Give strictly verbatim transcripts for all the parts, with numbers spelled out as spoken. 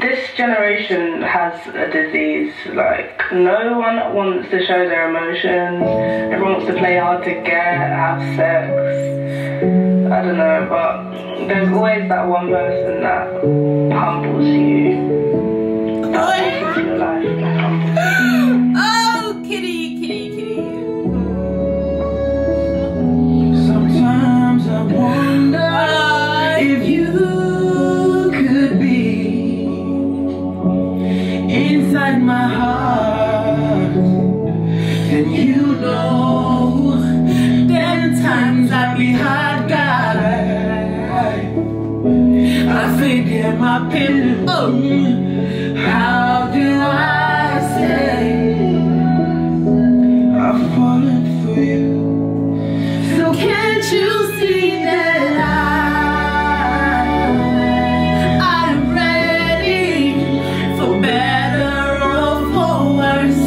this generation has a disease. Like, no one wants to show their emotions. Everyone wants to play hard to get, have sex. I don't know, but there's always that one person that humbles you. That walks into your life and humbles you. Oh, kitty, kitty, kitty. Sometimes I wonder uh, if you could be inside my heart, then you know, then times I'd be hard guy. I figure my pin. Oh, how do I say I've fallen for you? So can't you see that I, I'm ready for better or for worse?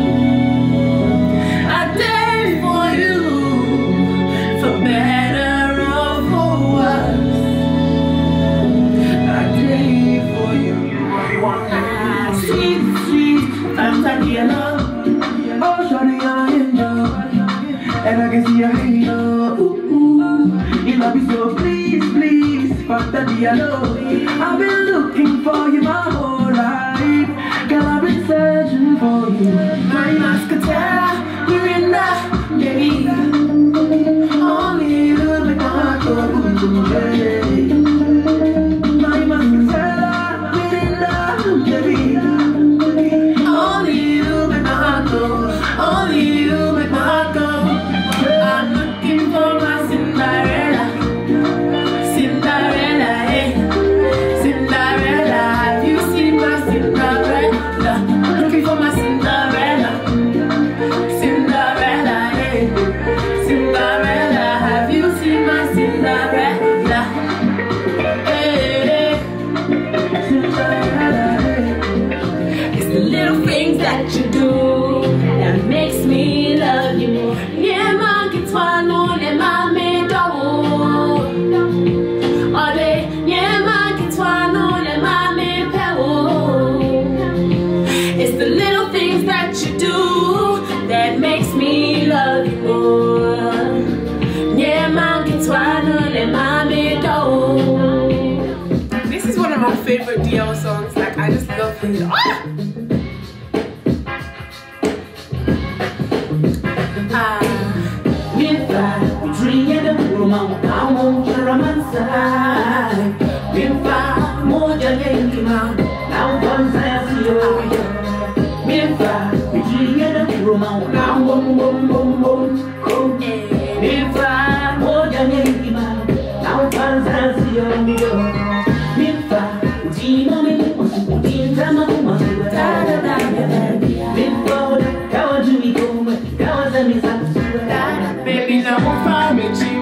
I dare for you for better or for worse. I dare for you. Sweet, sweet, fantasy and love. Oh, shawty, I enjoy, and I can see your halo. Ooh, ooh, you love me so, please, please, fantasy and love. I've been looking for you my whole life. Girl, I've been searching for you. Mariska Appiah, we're in that, baby. Only you make my heart go boom, boom, baby. Mariska Appiah, we're in that, baby. Only you make my heart go. Only you make my heart go. I'm looking for my Cinderella. Cinderella, hey. Cinderella, have you seen my Cinderella? Looking for my Cinderella. Cinderella, hey. Cinderella, have you seen my Cinderella? Hey, hey. Cinderella, hey. It's the little things that you do that makes me love you more. Yeah, man, get one on and my man double. All day, yeah, man, get one on and my man pebble. It's the little things that you do that makes me love you more. Yeah, man, get one on and my man double. This is one of my favorite D L songs. Like, I just love it. Ah! Ah, if I dream in the room, I won't romance. If I more than anything, now once I see you. If I dream in the room, I won't, won't, won't, won't. If I more than anything, now once I see you. If I dream of me, what's the dream? I'm a woman. Da da da da da. Before that was you, that was a mistake. Baby, now I'm fine with you.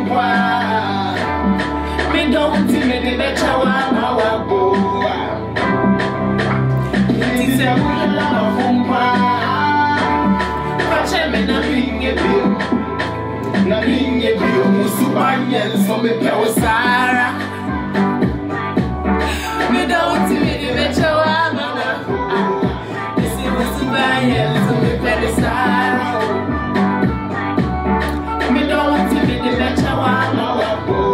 Me don't see me the better one, my boy. It's a real love from Watch him and I'm being a bill. Nothing a bill, Musubanian, so me power Sarah. Me don't see me the better one, my boy. This is Musubanian, so me power Sarah. Me don't see me the better one, my boy.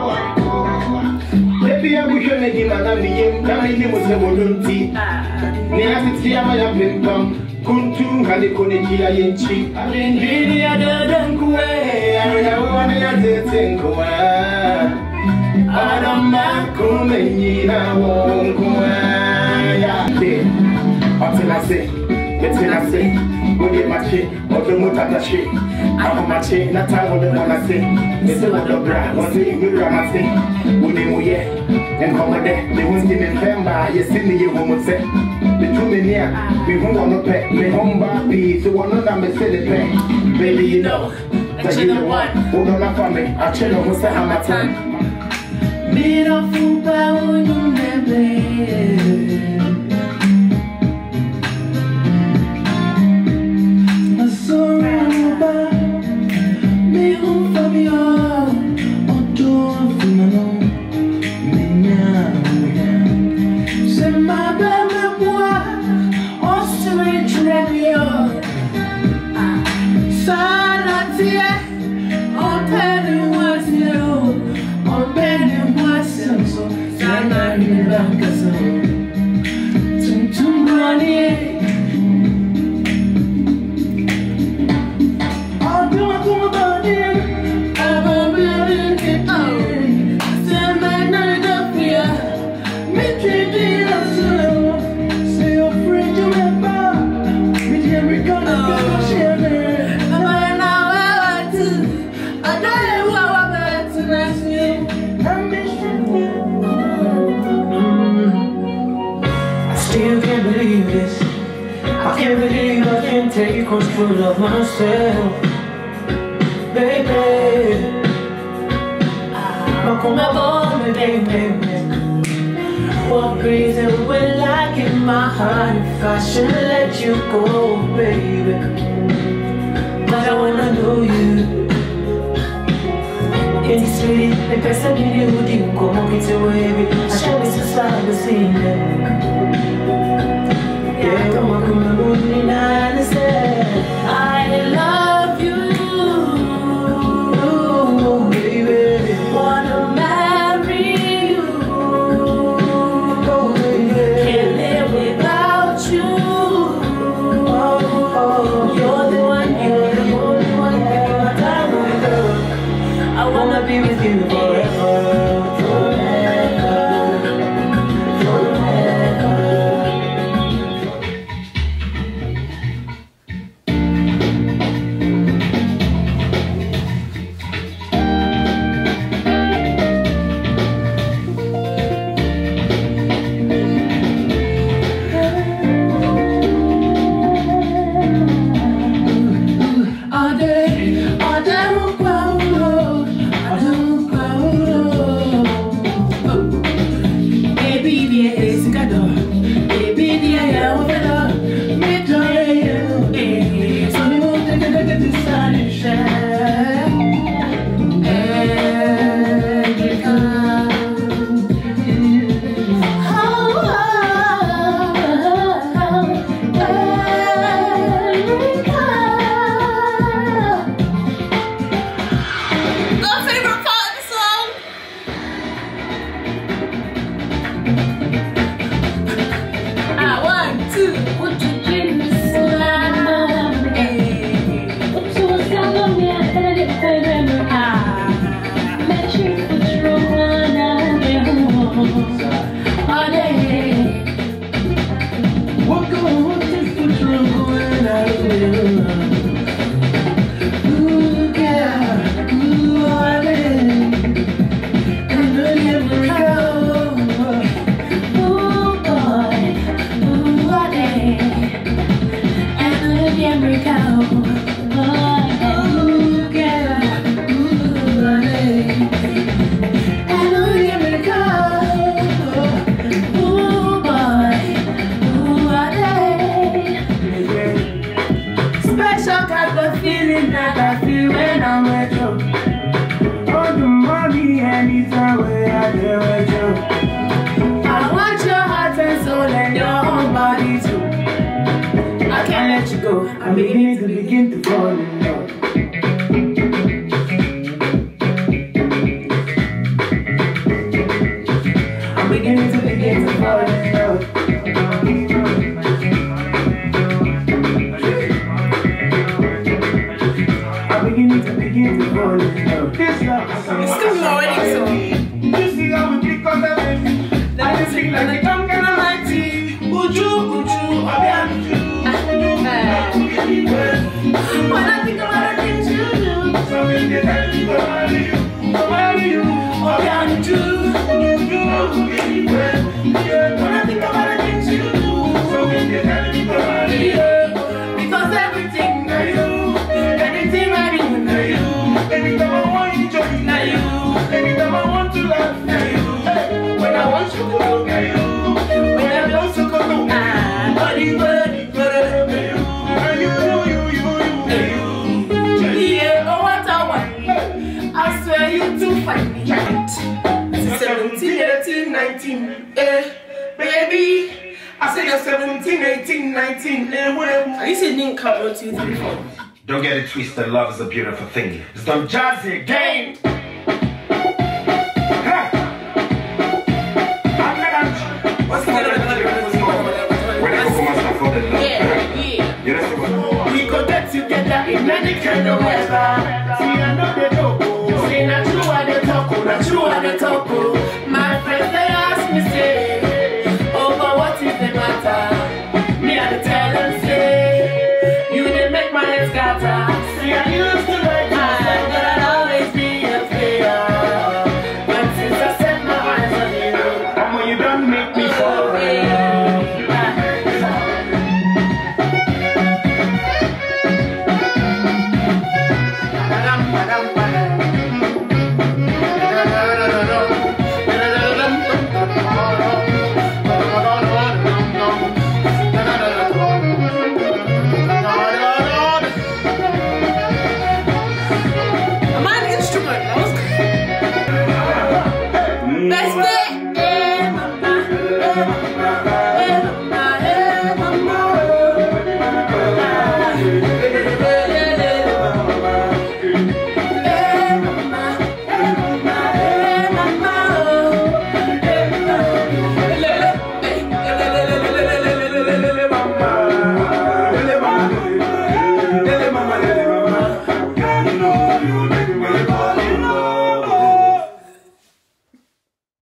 Baby, I wish you had another name. Can I name was the Molunti? Near the Tiama Pimpum, Kuntu, Halikonichi, Ayenchi. I mean, really, I don't go away. I don't want to think away. I don't mind coming, I won't go away. Until I say, until I say, go get my shit, or the Mutatashi. I'm on my chain, not time with the one I say. It's a lot of bra, one day you will run say. Would you, yeah, and come there, they won't give me Pemba, you see me, you won't say. The two men here, we won't want to pay, we home baby, so one of them is the pay. Baby, you know, that you're the one, who don't laugh at me, I chill on what's the hammer time. Made a fool by when you never. My Take control of myself, baby. But come on, baby. What reason will I give my heart if I should let you go, baby? But I wanna know you. In the city, the person you knew didn't come up into baby. I show me some style to see them. Yeah, come on, come on, move me now and say I love you, baby. Wanna marry you, oh, baby. Can't live without you. Oh, oh. You're the one, you're the only one. Give my time, my girl. I wanna be with you forever, forever, forever. I'm beginning to begin to fall in love. I'm beginning to begin to fall in love. I'm beginning to begin to fall in love. This love is still already so. You see how we click on the baby. Like you sing like the conqueror of my tea. Uju, uju, obianju. When I think about the things you do, so in the time you go marry you, go marry you, oh yeah, you do, you do, when I think about the things you do, so in the time you go marry you, because everything na you, anything I do na you, anytime I want you joy na you, anytime I want to laugh na you, when I want you to go na you, when I want to go na you, body, body, body, you to find me right. seventeen, eighteen, nineteen, eh, baby. I said you're seventeen, eighteen, nineteen, eh, whatever. I used to didn't count one, two, three, four. Don't get it twisted, love is a beautiful thing. It's done jazzy again. I'm gonna ask me say, oh, but what is the matter? Me I dey tell them say, you dey make my head scatter. See, I used to like you, but I'd always be a player. But since I set my eyes on you, Mama, you don't make me fall.